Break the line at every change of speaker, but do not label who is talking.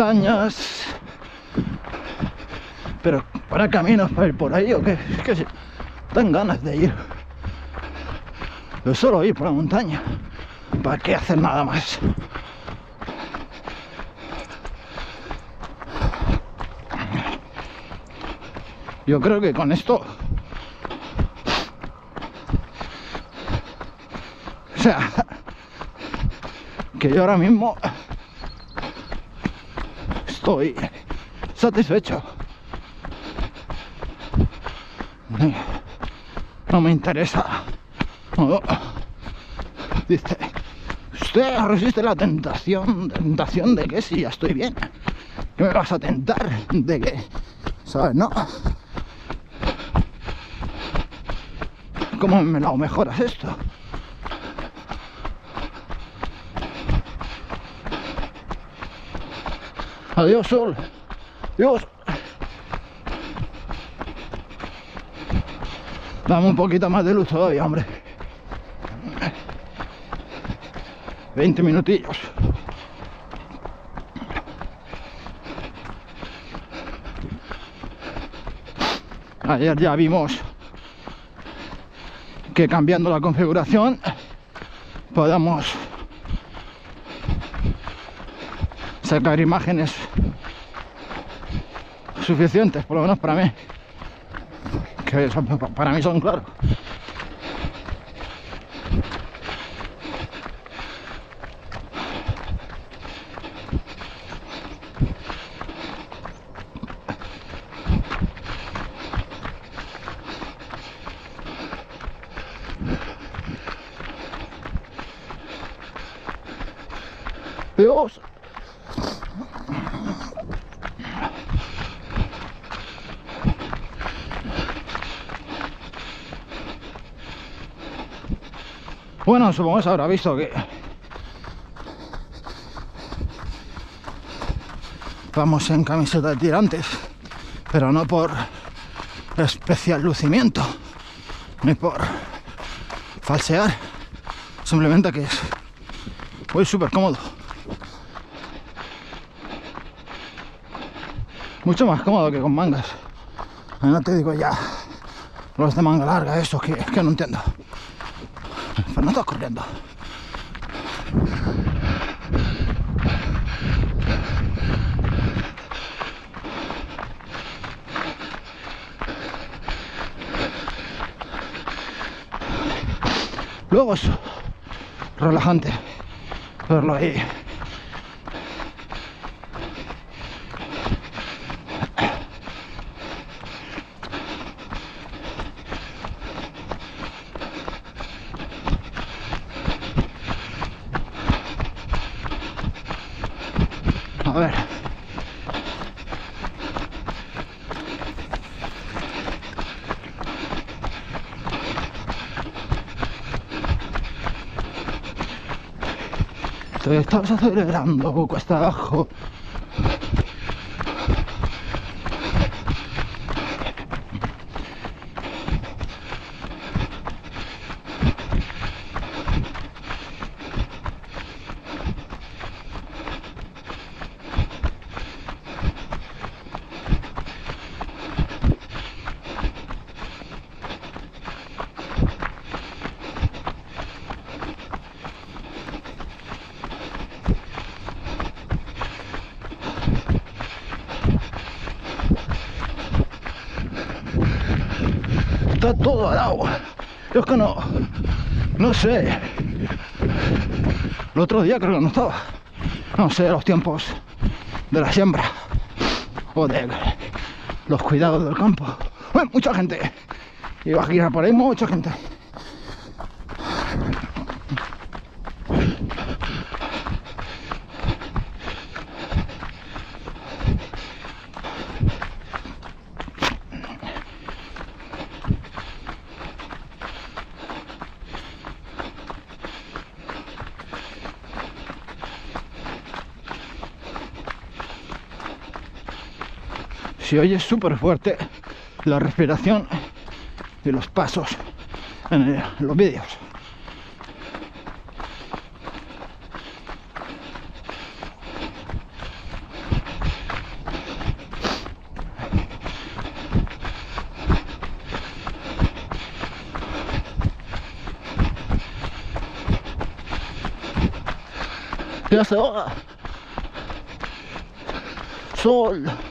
montañas. Pero para caminos para ir por ahí o qué, es que dan ganas de ir. Yo solo ir por la montaña. ¿Para qué hacer nada más? Yo creo que con esto, o sea, que yo ahora mismo estoy satisfecho. No me interesa. No. Dice, usted resiste la tentación. ¿Tentación de qué? Si ya estoy bien. ¿Qué me vas a tentar? ¿De qué? ¿Sabes? No. ¿Cómo me lo mejoras esto? Adiós, sol. Dios. Dame un poquito más de luz todavía, hombre. 20 minutillos. Ayer ya vimos que cambiando la configuración podamos sacar imágenes suficientes, por lo menos para mí, que para mí son claros. Dios. Bueno, supongo que se habrá visto que vamos en camiseta de tirantes, pero no por especial lucimiento ni por falsear, simplemente que voy súper cómodo. Mucho más cómodo que con mangas. No te digo ya los de manga larga, eso que no entiendo. Pero no estás corriendo. Luego es relajante verlo ahí. A ver. Te estás acelerando cuesta abajo. Está todo al agua. Yo es que no sé. El otro día creo que no estaba. No sé los tiempos de la siembra o de los cuidados del campo. Mucha gente. Iba a girar por ahí, mucha gente. Se oye súper fuerte la respiración y los pasos en los vídeos. Ya se va. Sol.